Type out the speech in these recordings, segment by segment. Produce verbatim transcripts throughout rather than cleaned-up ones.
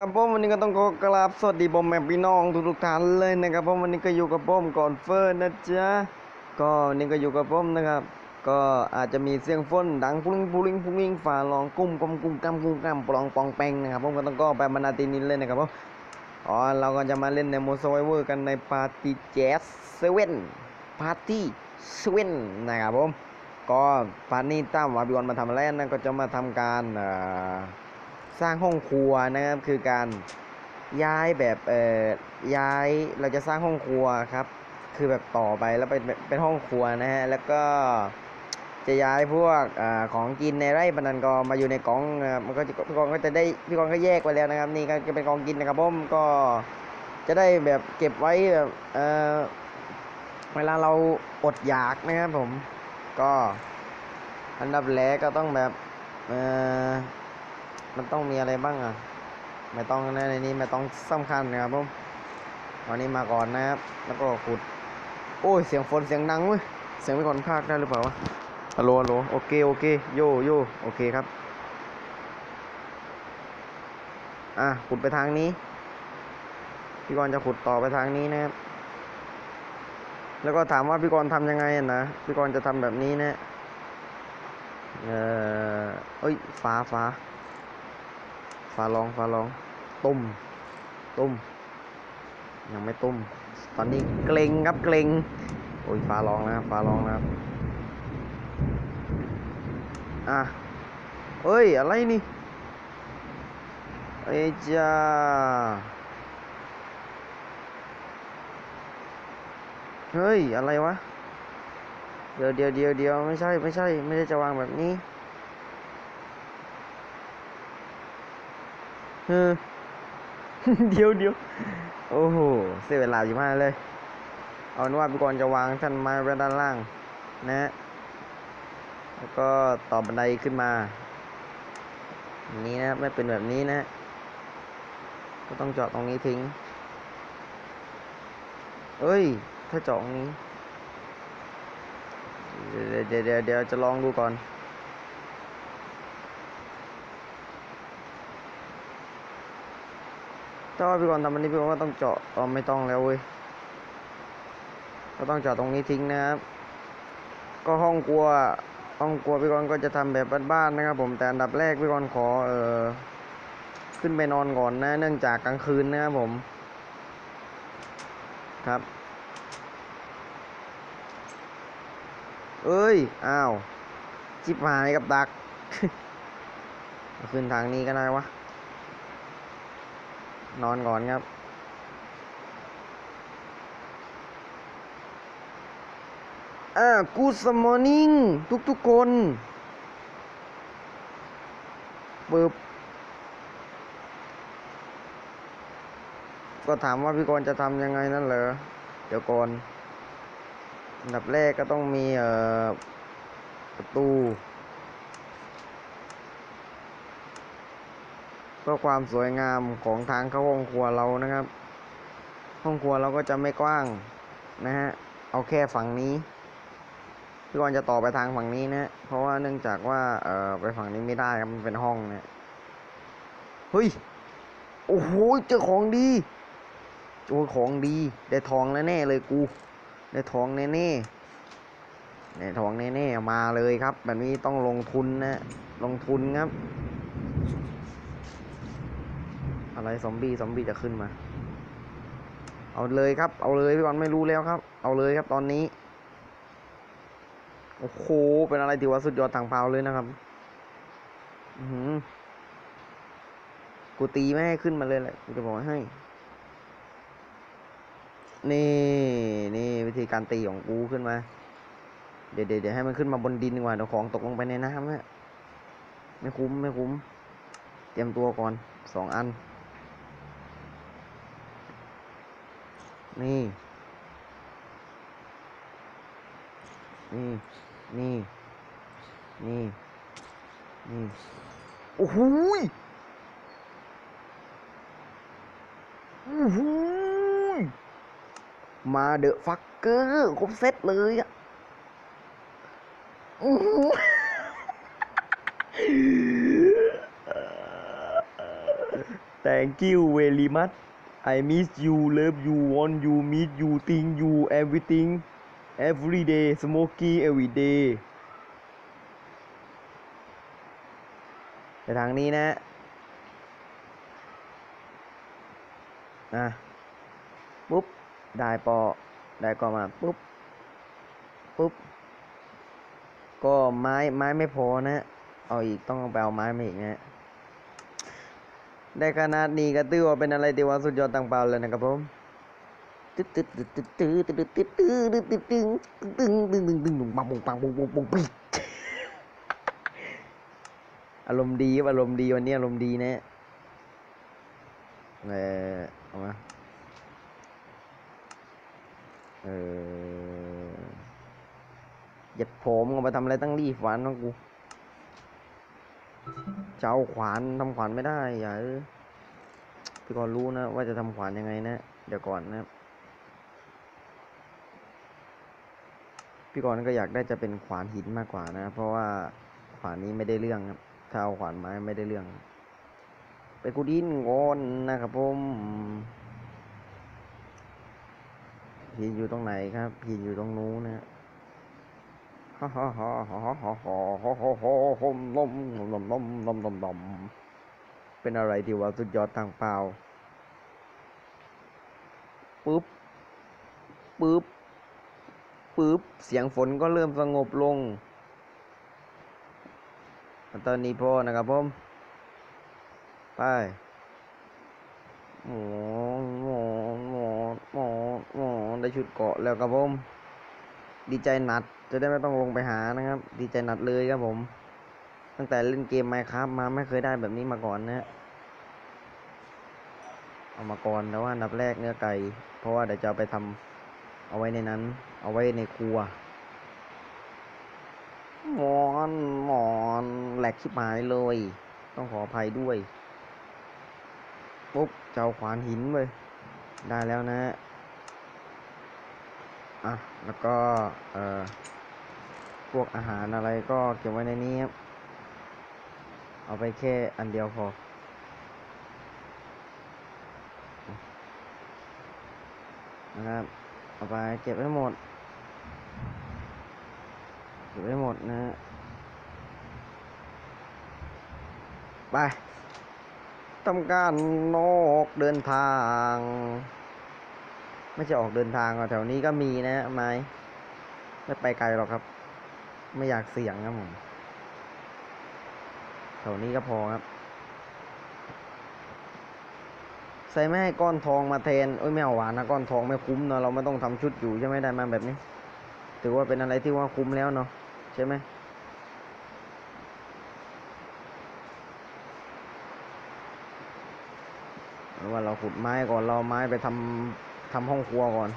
ครับผมวันนี้ก็ต้องขอกราบสวัสดีบอมแม่พี่น้องทุกๆท่านเลยนะครับผมวันนี้ก็อยู่กับผมก่อนเฟิร์นนะจ๊ะก็วันนี้ก็อยู่กับผมนะครับก็อาจจะมีเสียงฝนดังพุ้งพุ้งพุ้งฝ่าลองกุ้มกลมกุ้มกำกุ้มกำปลองปองแปงนะครับผมก็ต้องก็ไปมานาทีนี้เลยนะครับผมอ๋อเราก็จะมาเล่นในโมโซไวเวอร์กันในปาร์ตี้แจ๊สเซเว่นปาร์ตี้เซเว่นนะครับผมก็ปาร์ตี้ตั้มวาบิวอนมาทำอะไรนั่นก็จะมาทำการเอ่อสร้างห้องครัวนะครับคือการย้ายแบบเอ่อย้ายเราจะสร้างห้องครัวครับคือแบบต่อไปแล้วเป็นเป็นห้องครัวนะฮะแล้วก็จะย้ายพวกอของกินในไร่ปนันก็มาอยู่ในกล่องมันก็พี่กองก็จะได้พี่กองก็แยกไว้แล้วนะครับนี่ก็จะเป็นกองกินนะครับผมก็จะได้แบบเก็บไว้แบบเอ่อเวลาเราอดอยากนะครับผมก็อันดับแรกก็ต้องแบบเอ่อมันต้องมีอะไรบ้างอ่ะไม่ต้องนะในนี้ไม่ต้องสำคัญนะครับผมวันนี้มาก่อนนะครับแล้วก็ขุดโอ้ยเสียงฝนเสียงดังเว้ยเสียงไปก่อนภาคได้หรือเปล่าวะฮัลโหลฮัลโหลโอเคโอเคโยโยโอเคครับอ่ะขุดไปทางนี้พี่กรณ์จะขุดต่อไปทางนี้นะครับแล้วก็ถามว่าพี่กรณ์ทำยังไงนะพี่กรณ์จะทำแบบนี้นะเออเอ้ยฟ้าฟ้าฟ้าลองฟ้าลองตุ้มตุ้มยังไม่ตุ้มตอนนี้เกรงครับเกรงโอ้ยฟ้าร้องนะครับฟ้าร้องนะครับอ่ะเอ้ยอะไรนี่ไอ้จ้าเฮ้ยอะไรวะเดี๋ยวเดี๋ยวเดี๋ยวเดี๋ยวไม่ใช่ไม่ใช่ไม่ได้จะวางแบบนี้เออ เดี๋ยวเดี๋ยวโอ้โหเสียเวลาอยู่มากเลยเอาเป็นว่าพี่กรณ์จะวางท่านไม้ไว้ด้านล่างนะแล้วก็ต่อบันไดขึ้นมาอย่างนี้นะไม่เป็นแบบนี้นะก็ต้องเจาะตรงนี้ทิ้งเอ้ยถ้าเจาะตรงนี้เดี๋ยวเดี๋ยวเดี๋ยวจะลองดูก่อนถ้าว่าพี่กรณ์ทำอันนี้พี่กรณ์ก็ต้องเจาะอ๋อไม่ต้องแล้วเว้ยก็ต้องเจาะตรงนี้ทิ้งนะครับก็ห้องครัวห้องครัวพี่กรณ์ก็จะทำแบบบ้านๆนะครับผมแต่อันดับแรกพี่กรณ์ขอเออขึ้นไปนอนก่อนนะเนื่องจากกลางคืนนะครับผมครับเอ้ยอ้าวจิบหายกับดัก ขึ้นทางนี้ก็ได้วะนอนก่อนครับอ่า Good morning ทุกทุกคนเปิบก็ถามว่าพี่กรณ์จะทำยังไงนั่นเหรอเดี๋ยวก่อนอันดับแรกก็ต้องมีเอ่อประตูเพื่อความสวยงามของทางเข้าห้องครัวเรานะครับห้องครัวเราก็จะไม่กว้างนะฮะเอาแค่ฝั่งนี้พี่กรณ์จะต่อไปทางฝั่งนี้นะเพราะว่าเนื่องจากว่าเอ่อไปฝั่งนี้ไม่ได้ครับมันเป็นห้องเนี่ยเฮ้ยโอ้โหเจอของดีโอ้ของดีได้ทองแน่ๆเลยกูได้ทองแน่ๆได้ทองแน่ๆมาเลยครับแบบนี้ต้องลงทุนนะลงทุนครับอะไรซอมบี้ซอมบี้จะขึ้นมาเอาเลยครับเอาเลยพี่กรณ์ไม่รู้แล้วครับเอาเลยครับตอนนี้โอ้โหเป็นอะไรที่ว่าสุดยอดทางเผาเลยนะครับอือกูตีไม่ให้ขึ้นมาเลยแหละกูจะบอกให้นี่นี่วิธีการตีของกูขึ้นมาเดี๋ยวเดี๋ยวให้มันขึ้นมาบนดินดีกว่าเดี๋ยวของตกลงไปในน้ำนะไม่คุ้มไม่คุ้มเตรียมตัวก่อนสองอันนี่นี่นี่นี่นี่โอ้โหโอ้โหมาเดอะฟักเกอร์ครบเซตเลยอ่ะโอ้โห thank you very much I miss you love you want you meet you think you everything every day smoky every day ไปทางนี้นะนะปุ๊บได้ปอได้ก็มาปุ๊บปุ๊บก็ไม้ไม้ไม่พอนะเอาอีกต้องไปเอาไม้มาอีกนะได้ขนาดนี้ก็ถือว่าเป็นอะไรที่ว่าสุดยอดต่างเปล่าเลยนะครับผมตึ๊ดตึ๊ดตึ๊ดตึ๊ดตึ๊ดตึ๊ดตึ๊ดตึ๊ดตึ๊ดตึ๊ดตึ๊ดตึ๊ดตึ๊ดตึ๊ดตึ๊ดตึ๊ดตึ๊ดปังปุงปังปุงปุงปุงปุงอารมณ์ดีอารมณ์ดีวันนี้อารมณ์ดีนะเออเอามาเออหยัดผมเอาไปทำอะไรตั้งรีบฝันของกูจะเอาขวานทำขวานไม่ได้อย่าพี่ก่อนรู้นะว่าจะทำขวานยังไงนะเดี๋ยวก่อนนะพี่ก่อนก็อยากได้จะเป็นขวานหินมากกว่านะเพราะว่าขวานนี้ไม่ได้เรื่องครับถ้าเอาขวานไม้ไม่ได้เรื่องไปกูดินงอนนะครับผมหินอยู่ตรงไหนครับหินอยู่ตรงนู้นนะฮ่าฮ่าฮ่าฮ่าฮ่าฮ่าฮ่าฮ่าฮ่าฮ่าฮ่าลมลมลมลมลมลมเป็นอะไรที่ว่าสุดยอดทางเปล่าปึ๊บปึ๊บปึ๊บเสียงฝนก็เริ่มสงบลงตอนนี้พอนะครับผมไปหมอหมอหมอหมอหมอได้ชุดเกาะแล้วครับผมดีใจหนัดจะได้ไม่ต้องลงไปหานะครับดีใจหนัดเลยครับผมตั้งแต่เล่นเกม Minecraft มาไม่เคยได้แบบนี้มาก่อนนะเอามาก่อนแต่ว่าอันดับแรกเนื้อไก่เพราะว่าเดี๋ยวจะเอาไปทำเอาไว้ในนั้นเอาไว้ในครัวหมอนหมอนแหลกชิบหายเลยต้องขออภัยด้วยปุ๊บเจ้าขวานหินเลยได้แล้วนะอ่ะแล้วก็เอ่อพวกอาหารอะไรก็เก็บไว้ในนี้ครับเอาไปแค่อันเดียวพอนะครับเอาไปเก็บไว้หมดเก็บไว้หมดนะไปทำการนอกเดินทางไม่ใช่ออกเดินทางแถวนี้ก็มีนะไม้ไม่ไปไกลหรอกครับไม่อยากเสี่ยงครับผมแถวนี้ก็พอครับใส่ไม่ให้ก้อนทองมาแทนเอ้ยไม่เอาหวานนะก้อนทองไม่คุ้มเนาะเราไม่ต้องทำชุดอยู่ใช่ไหมได้มาแบบนี้ถือว่าเป็นอะไรที่ว่าคุ้มแล้วเนาะใช่ไหมว่าเราขุดไม้ก่อนเราไม้ไปทำทำห้องครัวก่อน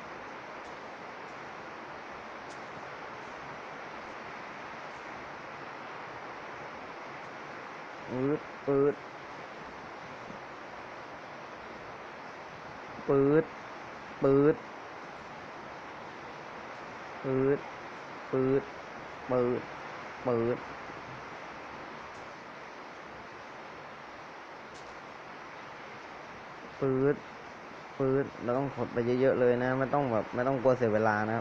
ปืดปืดปืดปืดปืดปืดปืดปืดปืดปืดเราต้องกดไปเยอะๆเลยนะไม่ต้องแบบไม่ต้องกลัวเสียเวลานะครับ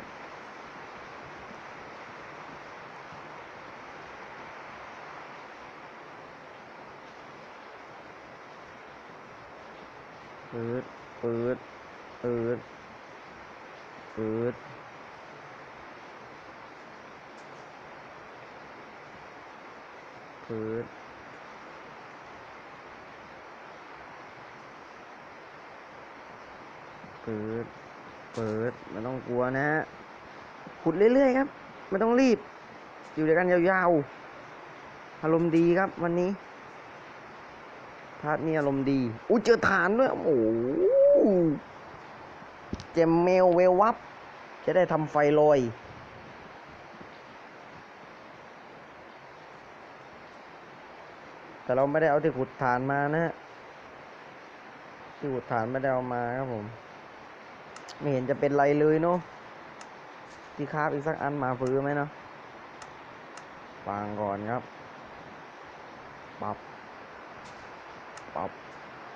ปืดปืดปืดปืดปืดเปิดเปิดไม่ต้องกลัวนะขุดเรื่อยๆครับไม่ต้องรีบอยู่ด้วยกันยาวๆอารมณ์ดีครับวันนี้พาร์ทนี้อารมณ์ดีอู้เจอฐานด้วยโอ้โหเจมเมลเวลวับจะได้ทำไฟลอยแต่เราไม่ได้เอาที่ขุดฐานมานะที่ขุดฐานไม่ได้เอามาครับผมไม่เห็นจะเป็นไรเลยเนาะที่คาบอีกสักอันมาฟื้นไหมเนาะวางก่อนครับปับปับป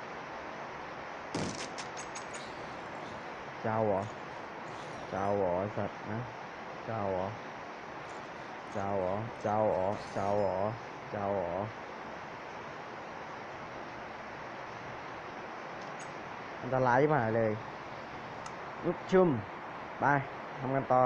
เจ้าเหรอเจ้าเหรอไอ้สัตว์นะเจ้าเหรอเจ้าเหรอเจ้าเหรอเจ้าเหรอเจ้าเหรออันตรายมากเลยยุบชุ่มไปทำกันต่อ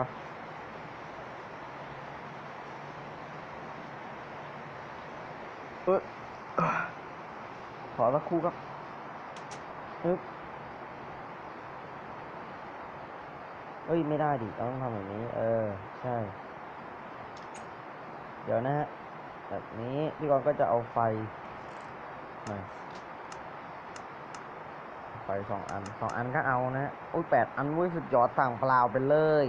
เออขอสักครู่ครับอึ๊บเอ้ยไม่ได้ดิต้องทำแบบนี้เออใช่เดี๋ยวนะฮะแบบนี้พี่กรณ์ก็จะเอาไฟหน่อยไฟสองอันสองอันก็เอานะโอ้ยแปดอันเว้ยสุดยอดสั่งเปล่าไปเลย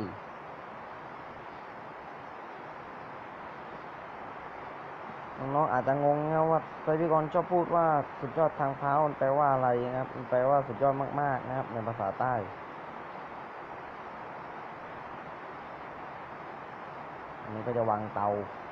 น้องๆอาจจะงงนะว่าเคยพี่กรณ์ชอบพูดว่าสุดยอดทางเท้ามันแปลว่าอะไรนะครับมันแปลว่าสุดยอดมากๆนะครับในภาษาใต้อันนี้ก็จะวางเตา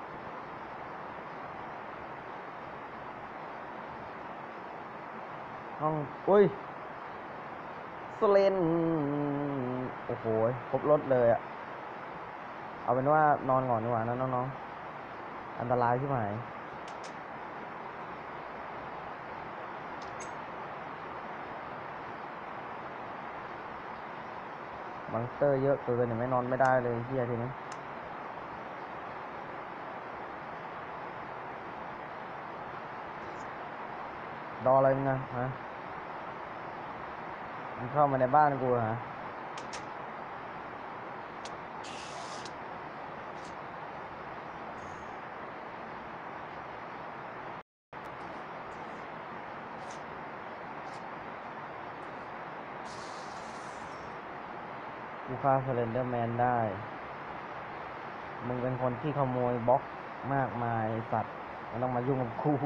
ห้องอุ้ยสเลนโอ้โหครบรถเลยอะเอาเป็นว่านอนก่อนดีกว่านะน้องๆอันตรายใช่ไหมบังเตอร์เยอะเกินเนี่ยไม่นอนไม่ได้เลยเฮียทีนี้รออะไรมึงอะฮะมันเข้ามาในบ้านกูฮะกูฆ่าสเลนเดอร์แมนได้มึงเป็นคนที่ขโมยบล็อกมากมายสัตว์ไม่ต้องมายุ่งกับกู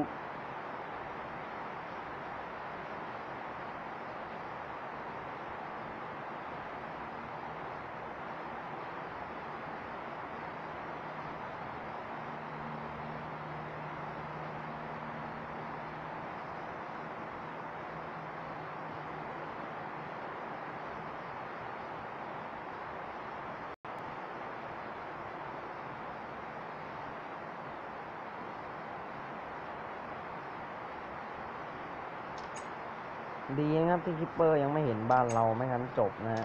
ดีนะครับที่คิปเปอร์ยังไม่เห็นบ้านเราไม่งั้นจบนะฮะ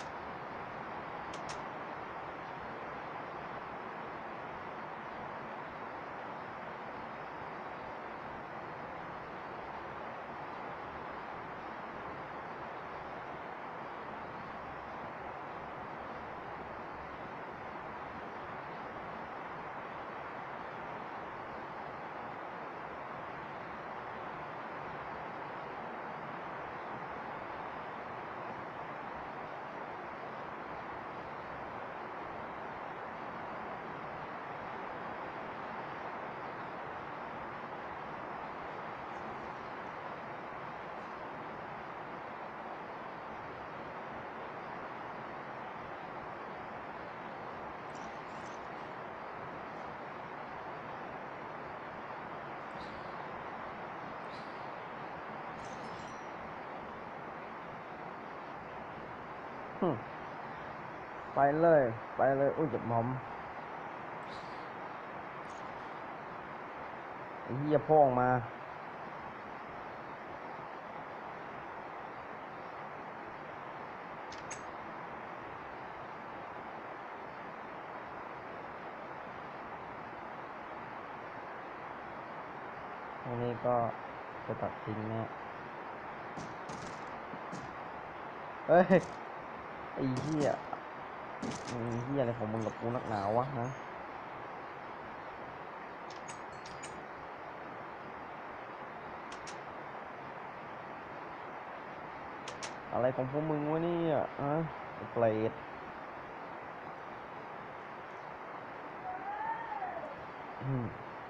ไปเลยไปเลยอุ้ยจับหมอมไอ้เหี้ยพ่องมาตรงนี้ก็จะตัดทิ้งเนี่ยเฮ้ยไอ้เหี้ยมึงเหี้ยอะไรของมึงกับกูนักหนาวะฮะอะไรของพวกมึงวะเนี่ยอะเปรตอืม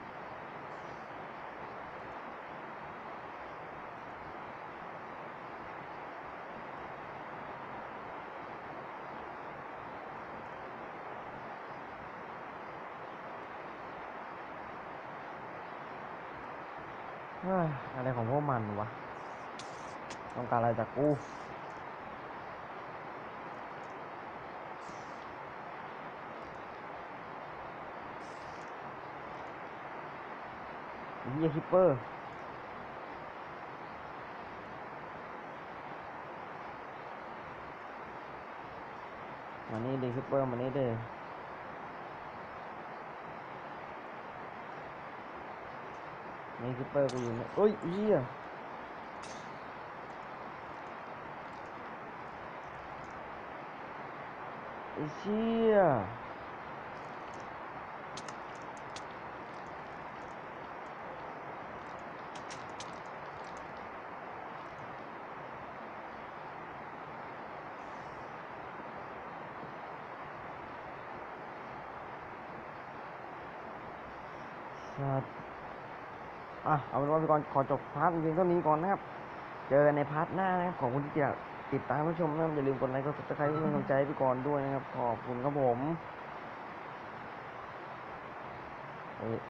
เฮ้ยอะไรของพวกมันวะต้องการอะไรจากกูเหี้ยคิปเปอร์มานี่ดิคิปเปอร์มานี่ดินี่คิปเปอร์กูอยู่เนี่ยเอ้ยเหี้ยไอ้เชี่ยสัตว์อ่ะเอาเป็นว่าพี่กรณ์ขอจบพาร์ทเพียงเท่านี้ก่อนนะครับเจอกันในพาร์ทหน้านะครับขอบคุณที่จะติดตามรับชมนะครับอย่าลืมกดไลค์กดซับสไครต์เพื่อเป็นกำลังใจให้พี่กรณ์ด้วยนะครับขอบคุณครับผม